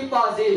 பாசில்.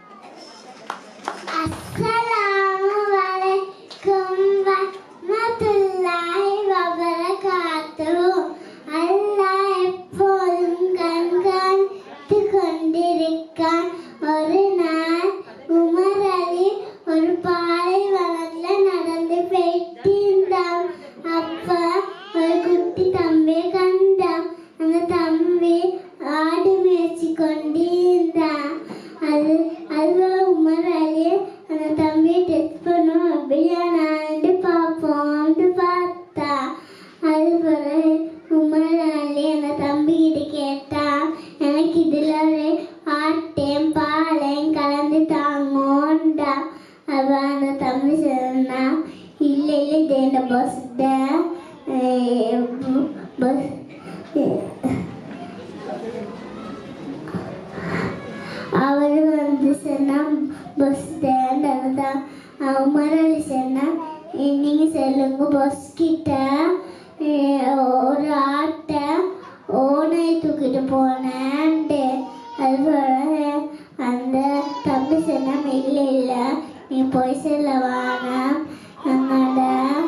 அஸ்ஸலாமு வரஹ்மத்துல்லாஹி வபரகாத்துஹு. அல்லாஹ் எப்போதும் கண்காணித்து கொண்டிருக்கான். ஒரு நாள் உமர் அலி ஒரு பாலைவனத்தில் நடந்து போயிட்டு இருந்தான். அப்ப ஒரு குட்டி தம்பியை கண்டான். அந்த தம்பி ஆடு மேய்ச்சி கொண்டிருந்தான். அது உமர் அலி அந்த தம்பியை டெஸ்ட் பண்ணும் அப்படியா நான் பார்ப்போம்னு பார்த்தா. அது பிறகு உமர் அலி அந்த தம்பி கிட்ட கேட்டா, எனக்கு இதுல ஒரு ஆட்டையும் பாலையும் கலந்து தாங்கோண்டா. அப்ப அந்த தம்பி சொன்னா, இல்லை இது என்ன பஸ் அவரு சொன்னா பஸ் ஸ்டாண்ட். அதுதான் உமர் அலி சொன்னா, நீங்க சொல்லுங்க பஸ் கிட்ட ஒரு ஆட்டை ஓனை தூக்கிட்டு போனேன்ட்டு. அது அந்த தம்பி சொன்னா, இல்லை இல்லை நீ போய் சொல்ல வேணாம், அங்கட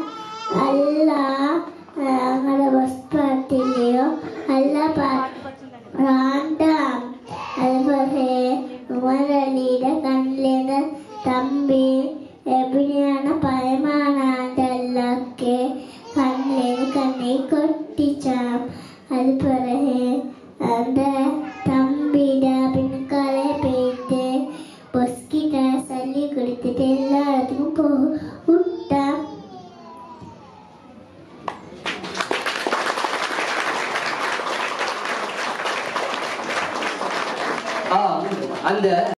பஸ் பார்ட்டிலையோ அல்லா வேண்டாம். அது பிறகு உமர் அலியோட கண்ணிலேருந்து தம்பி எப்படியான பயமானாண்டு எல்லாருக்கு கண்ணிலேருந்து கண்ணை கொட்டிச்சான். அது பிறகு அந்த தம்பிட பின்காலே போயிட்டு பொஸ்கிட்ட சொல்லி கொடுத்துட்டு எல்லா இடத்துக்கும் விட்டான். அந்த